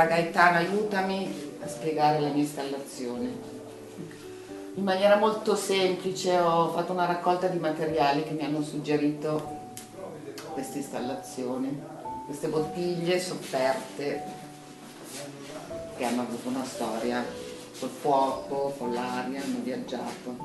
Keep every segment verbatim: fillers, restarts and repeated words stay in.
Gaetana, aiutami a spiegare la mia installazione. In maniera molto semplice ho fatto una raccolta di materiali che mi hanno suggerito questa installazione, queste bottiglie sofferte che hanno avuto una storia col fuoco, con l'aria, hanno viaggiato.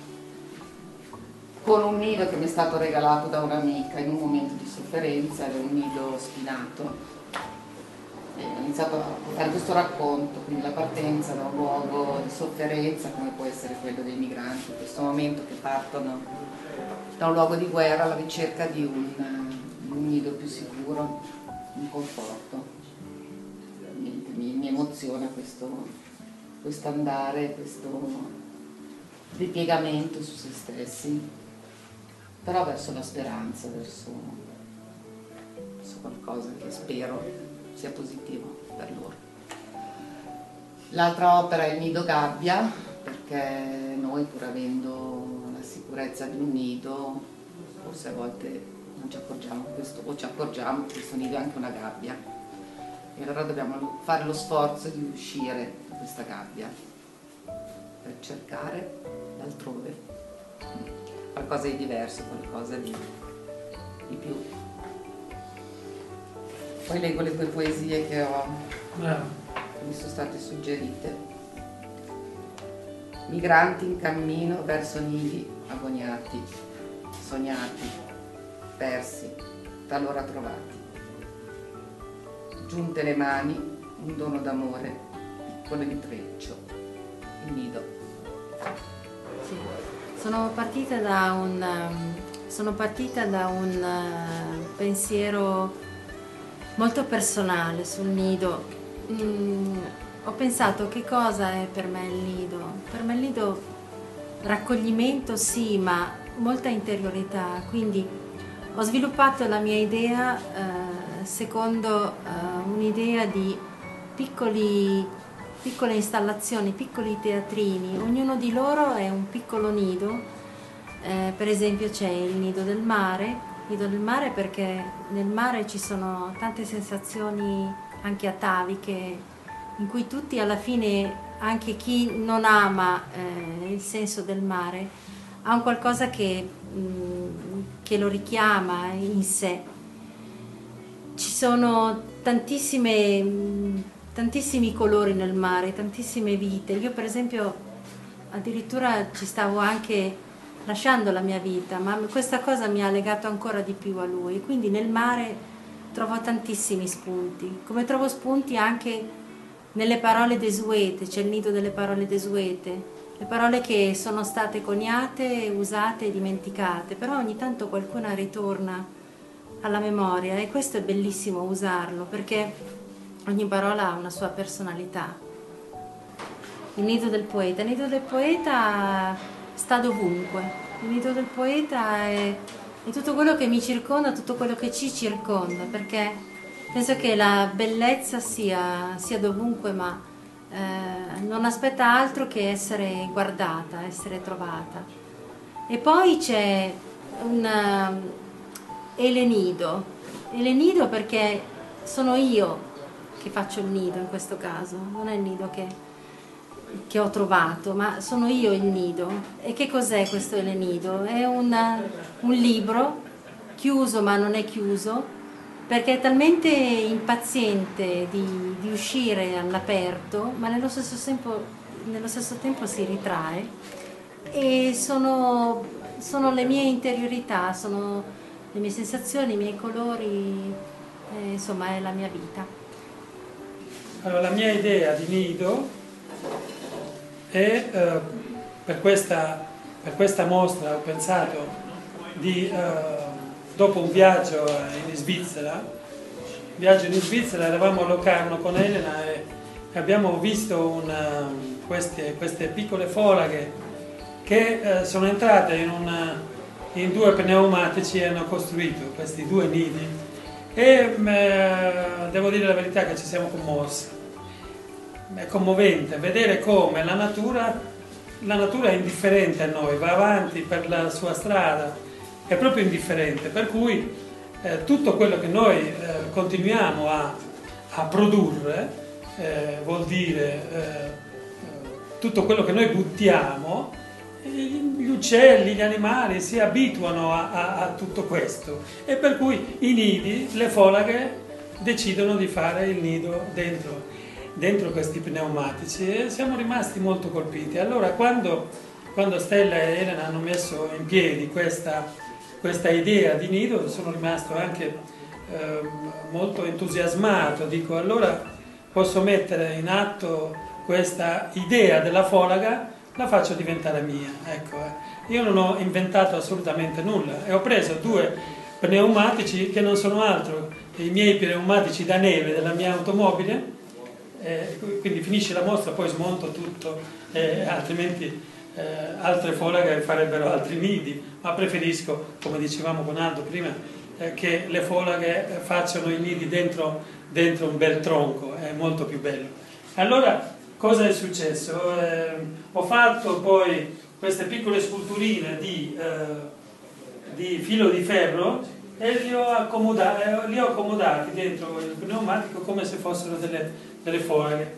Con un nido che mi è stato regalato da un'amica in un momento di sofferenza, era un nido spinato. E ho iniziato a fare questo racconto, quindi la partenza da un luogo di sofferenza come può essere quello dei migranti, in questo momento che partono da un luogo di guerra alla ricerca di un, un nido più sicuro, un conforto. Niente, mi, mi emoziona questo, questo andare, questo ripiegamento su se stessi, però verso la speranza, verso, verso qualcosa che spero sia positivo per loro. L'altra opera è il nido gabbia, perché noi, pur avendo la sicurezza di un nido, forse a volte non ci accorgiamo questo, o ci accorgiamo che questo nido è anche una gabbia, e allora dobbiamo fare lo sforzo di uscire da questa gabbia per cercare altrove qualcosa di diverso, qualcosa di, di più. Poi leggo le due poesie che, ho, che mi sono state suggerite. Migranti in cammino verso nidi agoniati, sognati, persi, talora trovati. Giunte le mani, un dono d'amore, piccolo intreccio, il nido. Sì. Sono partita da un, sono partita da un pensiero molto personale sul nido. Mm, ho pensato che cosa è per me il nido. Per me il nido raccoglimento sì, ma molta interiorità, quindi ho sviluppato la mia idea eh, secondo eh, un'idea di piccoli, piccole installazioni, piccoli teatrini, ognuno di loro è un piccolo nido. Eh, per esempio c'è il nido del mare, nido del mare perché nel mare ci sono tante sensazioni anche ataviche, in cui tutti alla fine, anche chi non ama eh, il senso del mare, ha un qualcosa che, mh, che lo richiama in sé. Ci sono tantissime, mh, tantissimi colori nel mare, tantissime vite. Io per esempio addirittura ci stavo anche lasciando la mia vita, ma questa cosa mi ha legato ancora di più a lui, quindi nel mare trovo tantissimi spunti, come trovo spunti anche nelle parole desuete, c'è il nido delle parole desuete, le parole che sono state coniate, usate e dimenticate, però ogni tanto qualcuna ritorna alla memoria e questo è bellissimo usarlo, perché ogni parola ha una sua personalità. Il nido del poeta, il nido del poeta sta dovunque, il nido del poeta è, è tutto quello che mi circonda, tutto quello che ci circonda, perché penso che la bellezza sia, sia dovunque, ma eh, non aspetta altro che essere guardata, essere trovata. E poi c'è un elenido, elenido perché sono io che faccio il nido in questo caso, non è il nido che che ho trovato, ma sono io il nido. E che cos'è questo elenido? È un, un libro chiuso ma non è chiuso, perché è talmente impaziente di, di uscire all'aperto, ma nello stesso tempo, nello stesso tempo si ritrae, e sono, sono le mie interiorità, sono le mie sensazioni, i miei colori, eh, insomma è la mia vita. Allora, la mia idea di nido e eh, per, questa, per questa mostra ho pensato di, eh, dopo un viaggio in Svizzera, viaggio in Svizzera, eravamo a Locarno con Elena e abbiamo visto una, queste, queste piccole folaghe che eh, sono entrate in, una, in due pneumatici e hanno costruito questi due nidi e eh, devo dire la verità che ci siamo commossi. È commovente vedere come la natura, la natura è indifferente a noi, va avanti per la sua strada, è proprio indifferente, per cui eh, tutto quello che noi eh, continuiamo a, a produrre eh, vuol dire eh, tutto quello che noi buttiamo, gli uccelli, gli animali si abituano a, a, a tutto questo, e per cui i nidi, le folaghe decidono di fare il nido dentro, dentro questi pneumatici, e siamo rimasti molto colpiti. Allora quando, quando Stella e Elena hanno messo in piedi questa, questa idea di nido, sono rimasto anche eh, molto entusiasmato. Dico, allora posso mettere in atto questa idea della folaga, la faccio diventare mia. Ecco, eh. Io non ho inventato assolutamente nulla, e ho preso due pneumatici che non sono altro che i miei pneumatici da neve della mia automobile, eh, quindi finisce la mostra, poi smonto tutto, eh, altrimenti eh, altre folaghe farebbero altri nidi, ma preferisco, come dicevamo con Aldo prima, eh, che le folaghe facciano i nidi dentro, dentro un bel tronco, è molto più bello. Allora, cosa è successo? Eh, ho fatto poi queste piccole sculturine di, eh, di filo di ferro e li ho, accomodati, li ho accomodati dentro il pneumatico come se fossero delle, delle folaghe.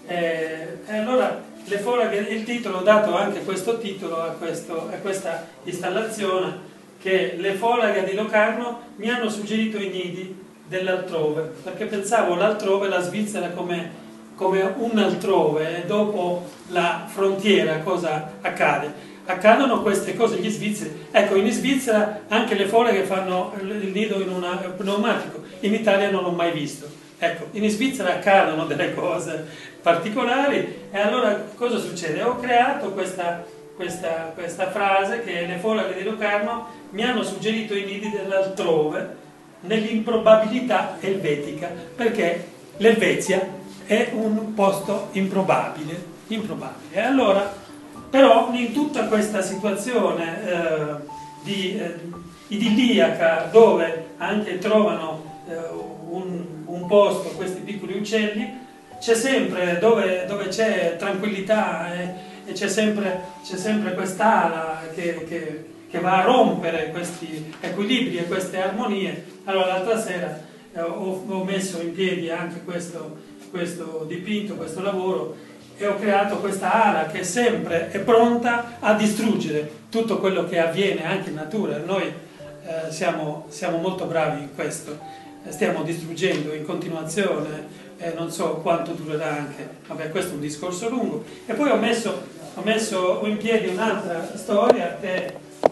Eh, e allora le folaghe, il titolo, ho dato anche questo titolo a, questo, a questa installazione, che le folaghe di Locarno mi hanno suggerito i nidi dell'altrove, perché pensavo l'altrove, la Svizzera, come come un altrove, e dopo la frontiera cosa accade? Accadono queste cose, gli svizzeri. Ecco, in Svizzera anche le folaghe fanno il nido in un pneumatico, in Italia non l'ho mai visto. Ecco, in Svizzera accadono delle cose particolari, e allora cosa succede? Ho creato questa, questa, questa frase, che le folaghe di Locarno mi hanno suggerito i nidi dell'altrove nell'improbabilità elvetica, perché l'Elvezia è un posto improbabile, improbabile. E allora, però, in tutta questa situazione eh, di, eh, idilliaca, dove anche trovano eh, un, un posto questi piccoli uccelli, c'è sempre, dove, dove c'è tranquillità e, e c'è sempre, c'è sempre quest'ala che, che, che va a rompere questi equilibri e queste armonie. Allora, l'altra sera eh, ho, ho messo in piedi anche questo questo dipinto, questo lavoro, e ho creato questa ala che sempre è pronta a distruggere tutto quello che avviene anche in natura. Noi eh, siamo, siamo molto bravi in questo, stiamo distruggendo in continuazione, e non so quanto durerà anche, vabbè, questo è un discorso lungo. E poi ho messo, ho messo in piedi un'altra storia che,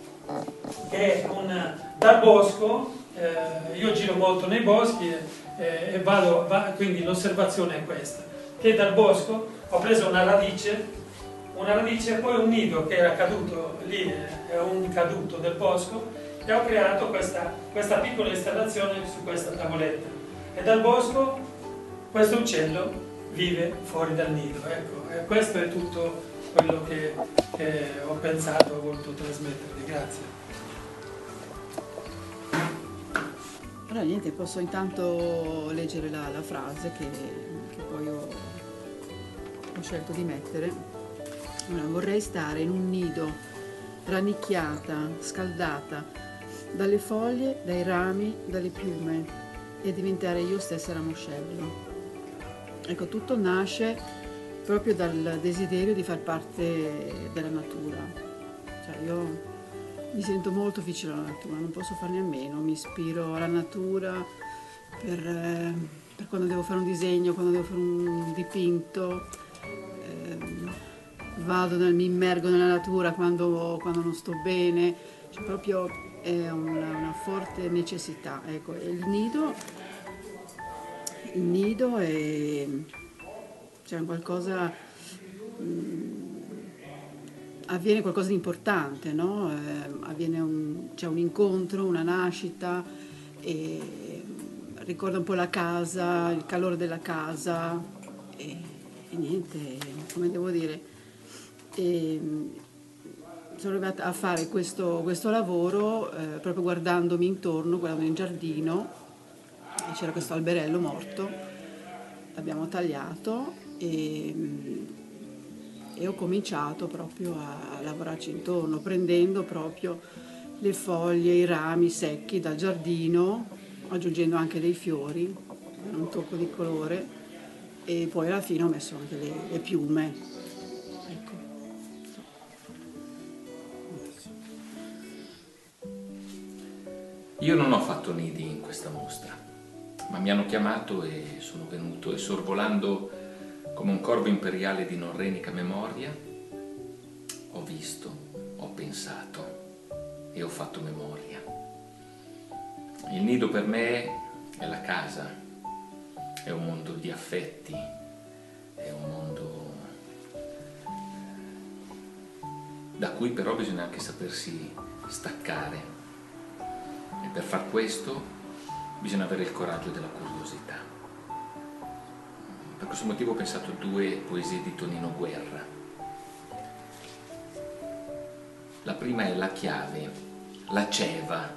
che è un, dal bosco. Eh, io giro molto nei boschi eh, e vado, va, quindi l'osservazione è questa, che dal bosco ho preso una radice, una radice e poi un nido che era caduto lì, è un caduto del bosco, e ho creato questa, questa piccola installazione su questa tavoletta, e dal bosco questo uccello vive fuori dal nido. Ecco, e questo è tutto quello che, che ho pensato, ho voluto trasmettervi. Grazie. Allora niente, posso intanto leggere la, la frase che, che poi ho, ho scelto di mettere. Allora, vorrei stare in un nido rannicchiata, scaldata dalle foglie, dai rami, dalle piume, e diventare io stessa ramoscello. Ecco, tutto nasce proprio dal desiderio di far parte della natura. Cioè, io mi sento molto vicino alla natura, non posso farne a meno, mi ispiro alla natura per, eh, per quando devo fare un disegno, quando devo fare un dipinto, eh, vado nel, mi immergo nella natura quando, quando non sto bene, cioè proprio è una, una forte necessità. Ecco, il nido, il nido è, cioè, qualcosa... Mh, avviene qualcosa di importante, no? Eh, avviene un, c'è un incontro, una nascita, e ricorda un po' la casa, il calore della casa, e, e niente, come devo dire, e sono arrivata a fare questo, questo lavoro eh, proprio guardandomi intorno, guardando in giardino, e c'era questo alberello morto, l'abbiamo tagliato e... e ho cominciato proprio a lavorarci intorno, prendendo proprio le foglie, i rami secchi dal giardino, aggiungendo anche dei fiori, un tocco di colore, e poi alla fine ho messo anche le, le piume. Ecco. Io non ho fatto nidi in questa mostra, ma mi hanno chiamato e sono venuto, e sorvolando come un corvo imperiale di norrenica memoria ho visto, ho pensato e ho fatto memoria. Il nido per me è la casa, è un mondo di affetti, è un mondo da cui però bisogna anche sapersi staccare, e per far questo bisogna avere il coraggio della curiosità. Per questo motivo ho pensato a due poesie di Tonino Guerra. La prima è La chiave, la ceva.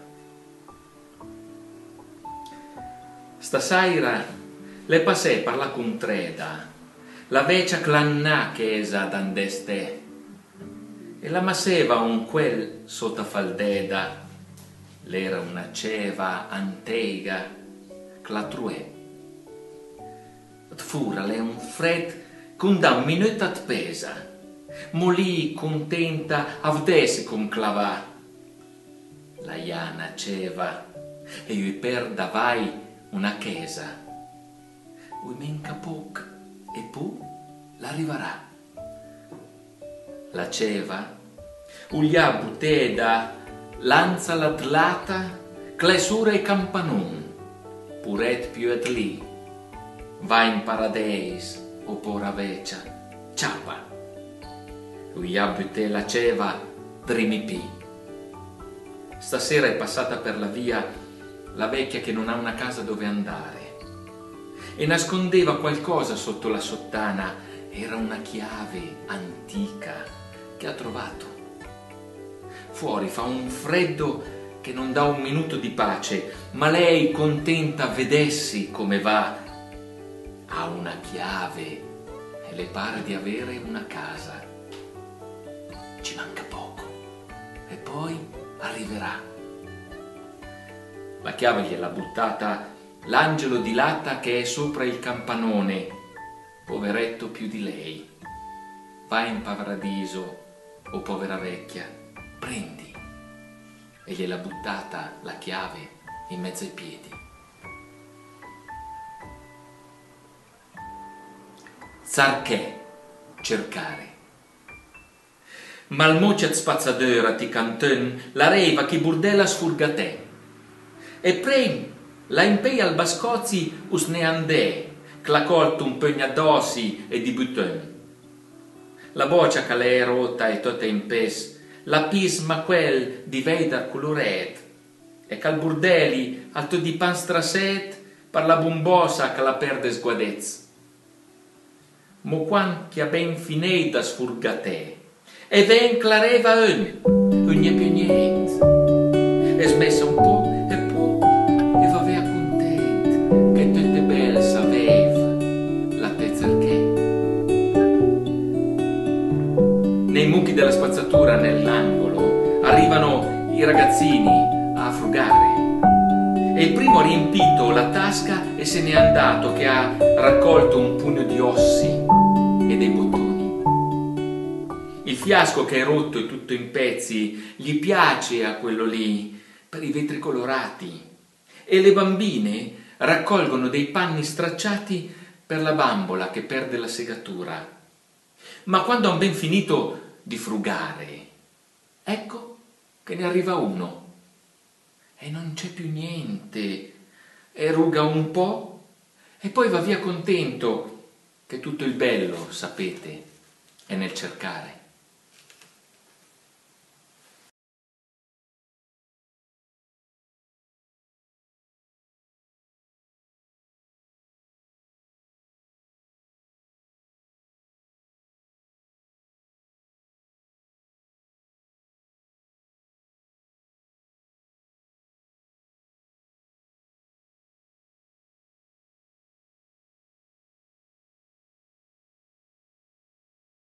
Stasera le passè par la contreda, la vecchia clanna chiesa d'andeste, e la masseva un quel sottafaldeda, l'era una ceva anteiga, clatruè. Fura le un fred con da un minuto at pesa, molì contenta avdesi con clavà. La iana ceva e io per davai una chiesa, ui menca poc e pu l'arriverà. La ceva ulia buteda lanza l'atlata clesura e campanun, puret più et lì va in parades o pora vecia ciapa. Uia bute la ceva drimipi. Stasera è passata per la via la vecchia che non ha una casa dove andare e nascondeva qualcosa sotto la sottana. Era una chiave antica che ha trovato. Fuori fa un freddo che non dà un minuto di pace, ma lei contenta vedessi come va. Ha una chiave e le pare di avere una casa. Ci manca poco e poi arriverà. La chiave gliel'ha buttata l'angelo di latta che è sopra il campanone, poveretto più di lei. Va in paradiso, o povera vecchia, prendi. E gliel'ha buttata la chiave in mezzo ai piedi. Zarché, cercare. Malmociat spazzadera ti cantön, la reiva chi burdella sfurgatè. E prem, la impei al bascozzi us ne andè, c'la colto un pegna d'ossi e di butön. La boccia che l'è rotta e tutta in pes, la pisma quel di veidar coloret, e cal burdeli alto di pan straset par la bombosa che la perde sguadez. Mo quan che ha ben finei da sfurgatè, e ven clareva un, ogni piagnet, e smessa un po' e po', e va via content, che tutte belle saveva la tezzerché. Nei mucchi della spazzatura nell'angolo arrivano i ragazzini a frugare, e il primo ha riempito la tasca e se n'è andato, che ha raccolto un pugno di ossi e dei bottoni. Il fiasco che è rotto e tutto in pezzi gli piace a quello lì per i vetri colorati, e le bambine raccolgono dei panni stracciati per la bambola che perde la segatura. Ma quando han ben finito di frugare, ecco che ne arriva uno e non c'è più niente, e ruga un po' e poi va via contento, che tutto il bello, sapete, è nel cercare.